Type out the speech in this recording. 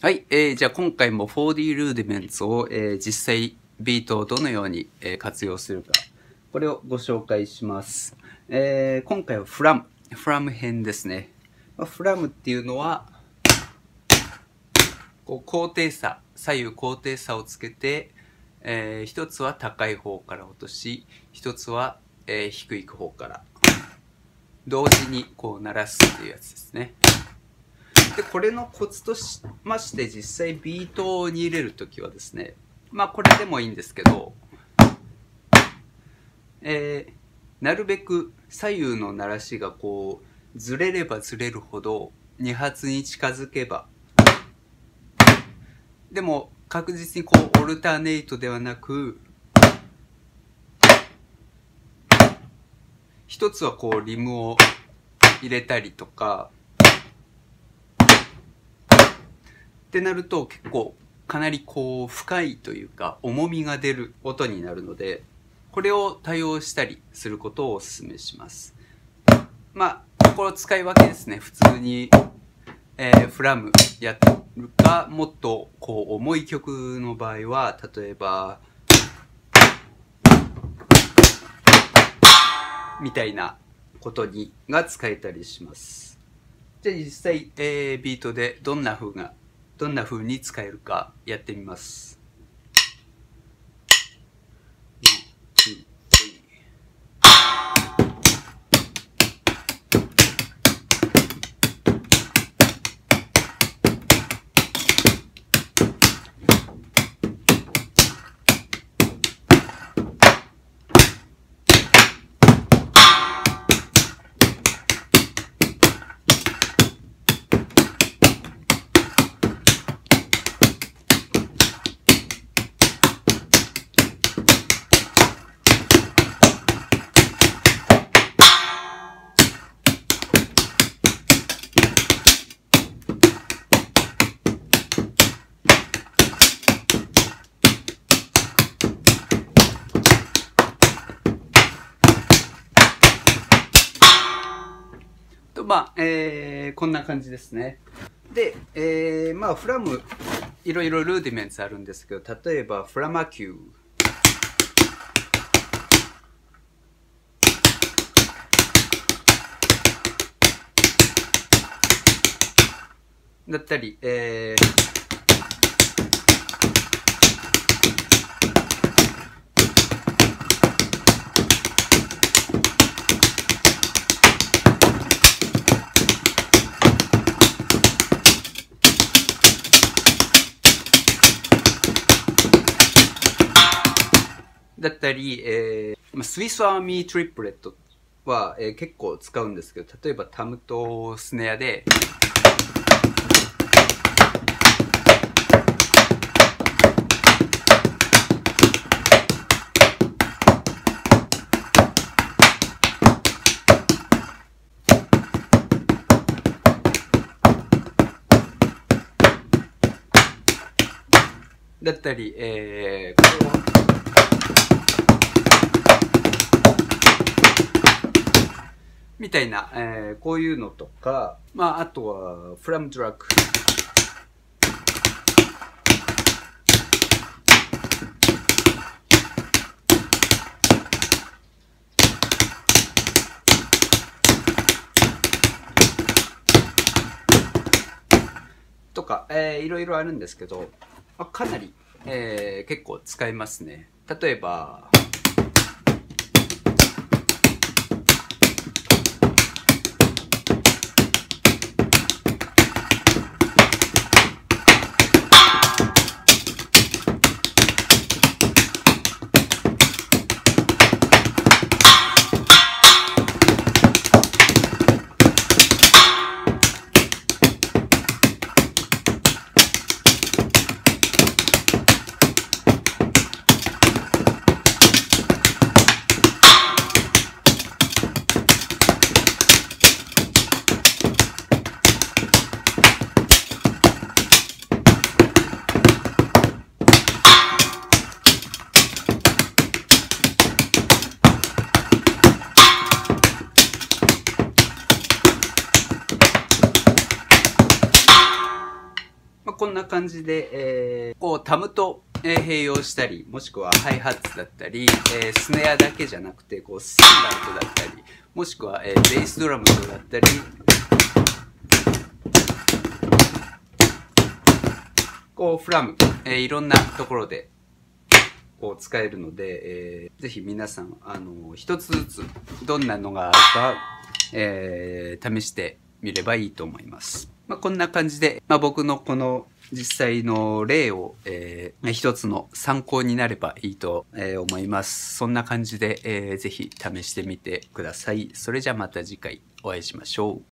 はい、じゃあ今回も 4D ルーディメンツを、実際ビートをどのように、活用するか、これをご紹介します。今回はフラム編ですね。フラムっていうのはこう高低差、左右高低差をつけて、一つは高い方から落とし、一つは、低い方から同時にこう鳴らすっていうやつですね。でこれのコツとしまして、実際ビートに入れるときはですね、まあこれでもいいんですけど、なるべく左右の鳴らしがこうずれればずれるほど2発に近づけば、でも確実にこうオルターネイトではなく、一つはこうリムを入れたりとかってなると、結構かなりこう深いというか重みが出る音になるので、これを多用したりすることをお勧めします。まあこれを使い分けですね。普通に、フラムやるか、もっとこう重い曲の場合は、例えばみたいなことが使えたりします。じゃあ実際、ビートでどんな風に使えるかやってみます。まあ、こんな感じですね。で、まあフラムいろいろルーディメンツあるんですけど、例えばフラマキューだったり、だったり、スイスアーミートリプレットは、結構使うんですけど、例えばタムとスネアでだったり、これをみたいな、こういうのとか、まああとはフラムドラッグとか、いろいろあるんですけど、かなり、結構使いますね。例えばこんな感じで、こうタムと併用したり、もしくはハイハッツだったり、スネアだけじゃなくて、こうシンバルトだったり、もしくは、ベースドラムだったり、こうフラム、いろんなところでこう使えるので、ぜひ皆さん一つずつどんなのがあるか、試してみればいいと思います。こんな感じで、僕のこの実際の例を、一つの参考になればいいと、思います。そんな感じで、ぜひ試してみてください。それじゃあまた次回お会いしましょう。